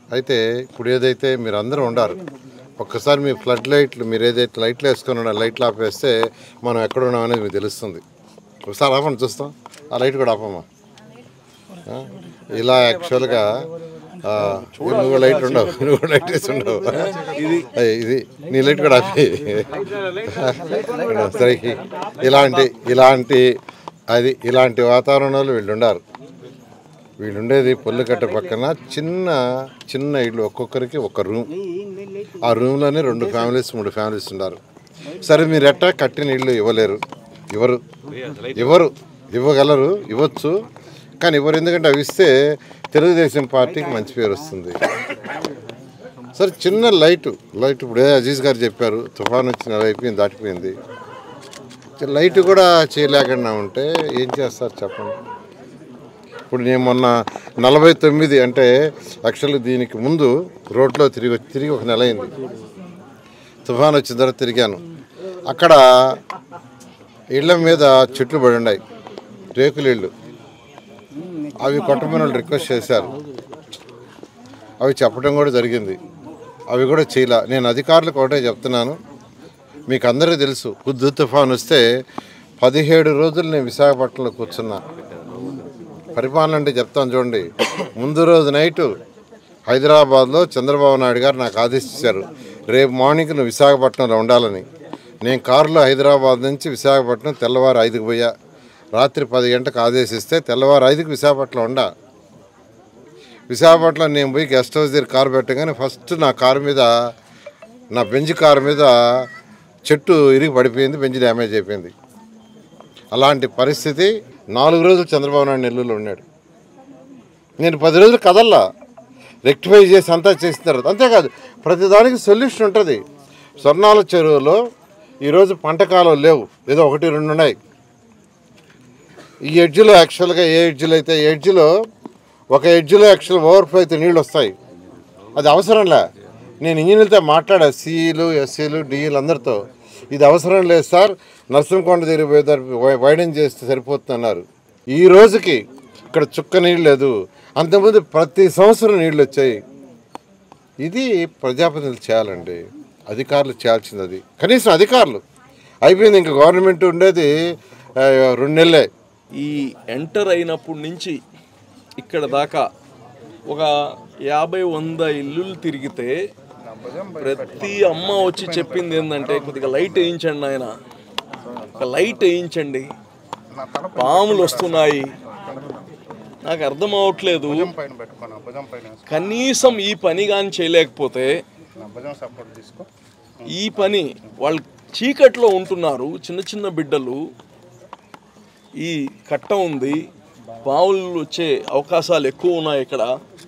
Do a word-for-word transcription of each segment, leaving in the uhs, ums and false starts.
అయితే ఇప్పుడు ఏదైతే మీరు అందరూ ఉండారు, ఒక్కసారి మీ ఫ్లడ్ లైట్లు మీరు ఏదైతే లైట్లు వేసుకొని ఉన్నారు లైట్లు ఆపేస్తే మనం ఎక్కడ ఉన్నాం అనేది మీకు తెలుస్తుంది. ఒకసారి ఆపండి చూస్తాం. ఆ లైట్ కూడా ఆపమ్మా. ఇలా యాక్చువల్గా నువ్వు లైట్ ఉండవు, నువ్వు లైట్ వేసి ఉండవు. ఇది ఇది నీ లైట్ కూడా ఆపి. సరే, ఇలాంటి ఇలాంటి అది ఇలాంటి వాతావరణంలో వీళ్ళు ఉండారు. వీళ్ళు ఉండేది పొల్లుకట్ట పక్కన చిన్న చిన్న ఇల్లు, ఒక్కొక్కరికి ఒక రూమ్. ఆ రూమ్లోనే రెండు ఫ్యామిలీస్ మూడు ఫ్యామిలీస్ ఉన్నారు. సరే, మీరు ఎట్టా కట్టిన ఇల్లు ఇవ్వలేరు, ఇవ్వరు ఇవ్వరు ఇవ్వగలరు, ఇవ్వచ్చు, కానీ ఇవ్వరు. ఎందుకంటే అవి ఇస్తే తెలుగుదేశం పార్టీకి మంచి పేరు వస్తుంది. సరే, చిన్న లైటు లైట్ ఇప్పుడు అజీజ్ గారు చెప్పారు, తుఫాన్ వచ్చి నెల అయిపోయింది, దాటిపోయింది. లైట్ కూడా చేయలేకుండా ఉంటే ఏం చేస్తారు చెప్పండి. ఇప్పుడు నేను మొన్న నలభై తొమ్మిది అంటే యాక్చువల్గా దీనికి ముందు రోడ్లో తిరిగి తిరిగి ఒక నెల అయింది. తుఫాన్ వచ్చిన తర్వాత తిరిగాను. అక్కడ ఇళ్ళ మీద చెట్లు పడి ఉన్నాయి, రేకులు ఇళ్ళు. అవి కొట్టమని వాళ్ళు రిక్వెస్ట్ చేశారు, అవి చెప్పడం కూడా జరిగింది. అవి కూడా చేయలే. నేను అధికారులకు ఒకటే చెప్తున్నాను, మీకు అందరికీ తెలుసు, హుద్దు తుఫాన్ వస్తే పదిహేడు రోజులు నేను విశాఖపట్నంలో కూర్చున్నా. పరిపాలన అంటే చెప్తాను చూడండి. ముందు రోజు నైటు హైదరాబాద్లో చంద్రబాబు నాయుడు గారు నాకు ఆదేశించారు, రేపు మార్నింగ్ నువ్వు విశాఖపట్నంలో ఉండాలని. నేను కారులో హైదరాబాద్ నుంచి విశాఖపట్నం తెల్లవారు ఐదుకు పోయా. రాత్రి పది గంటలకు ఆదేశిస్తే తెల్లవారు ఐదుకి విశాఖపట్నం ఉండా. విశాఖపట్నం నేను పోయి గెస్ట్ హౌస్ దగ్గర కారు పెట్టగానే ఫస్ట్ నా కారు మీద, నా బెంచ్ కారు మీద చెట్టు ఇరిగి పడిపోయింది, బెంచ్ డ్యామేజ్ అయిపోయింది. అలాంటి పరిస్థితి నాలుగు రోజులు చంద్రబాబు నాయుడు నెల్లూరులో ఉన్నాడు. నేను పది రోజులు కదల్లా, రెక్టిఫై చేసి అంతా చేసిన తర్వాత. అంతేకాదు, ప్రతిదానికి సొల్యూషన్ ఉంటుంది. స్వర్ణాల చెరువులో ఈరోజు పంట కాలువలు లేవు, ఏదో ఒకటి రెండు ఉన్నాయి. ఈ ఎడ్జ్లో యాక్చువల్గా ఏ ఎడ్జ్లో అయితే ఎడ్జ్లో ఒక ఎడ్జ్లో యాక్చువల్ ఓవర్ఫ్లో అయితే నీళ్ళు వస్తాయి, అది అవసరంలే. నేను ఇంజనీర్లతో మాట్లాడా, సిఈలు ఎస్సీలు డిఈలు అందరితో, ఇది అవసరం లేదు సార్, నర్సింకొండ దగ్గర పోయి వైడెన్ చేస్తే సరిపోతున్నారు. ఈ రోజుకి ఇక్కడ చుక్క నీళ్ళు లేదు, అంతకుముందు ప్రతి సంవత్సరం నీళ్ళు వచ్చాయి. ఇది ప్రజాప్రతినిధులు చేయాలండి, అధికారులు చేయాల్సింది అది. కనీసం అధికారులు అయిపోయింది, ఇంకా గవర్నమెంట్ ఉండేది రెండు నెలలే. ఈ ఎంటర్ అయినప్పటి నుంచి ఇక్కడ దాకా ఒక యాభై వంద ఇల్లులు తిరిగితే ప్రతి అమ్మ వచ్చి చెప్పింది ఏంటంటే, కొద్దిగా లైట్ వేయించండి ఆయన, ఒక లైట్ వేయించండి, పాములు వస్తున్నాయి. నాకు అర్థం అవట్లేదు, కనీసం ఈ పని కానీ చేయలేకపోతే, ఈ పని వాళ్ళు చీకట్లో ఉంటున్నారు, చిన్న చిన్న బిడ్డలు, ఈ కట్ట ఉంది, పాములు వచ్చే అవకాశాలు ఎక్కువ ఉన్నాయి. ఇక్కడ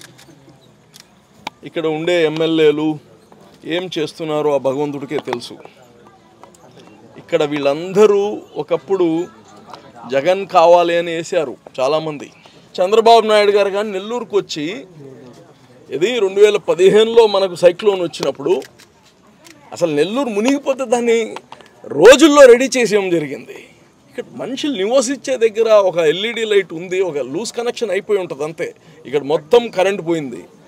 ఇక్కడ ఉండే ఎమ్మెల్యేలు ఏం చేస్తున్నారో ఆ భగవంతుడికే తెలుసు. ఇక్కడ వీళ్ళందరూ ఒకప్పుడు జగన్ కావాలి అని వేశారు చాలామంది. చంద్రబాబు నాయుడు గారు కానీ నెల్లూరుకు వచ్చి, ఇది రెండు వేల పదిహేనులో మనకు సైక్లోన్ వచ్చినప్పుడు అసలు నెల్లూరు మునిగిపోతే దాన్ని రోజుల్లో రెడీ చేసేయడం జరిగింది. ఇక్కడ మనుషులు నివసించే దగ్గర ఒక ఎల్ఈడి లైట్ ఉంది, ఒక లూజ్ కనెక్షన్ అయిపోయి ఉంటుంది అంతే. ఇక్కడ మొత్తం కరెంట్ పోయింది.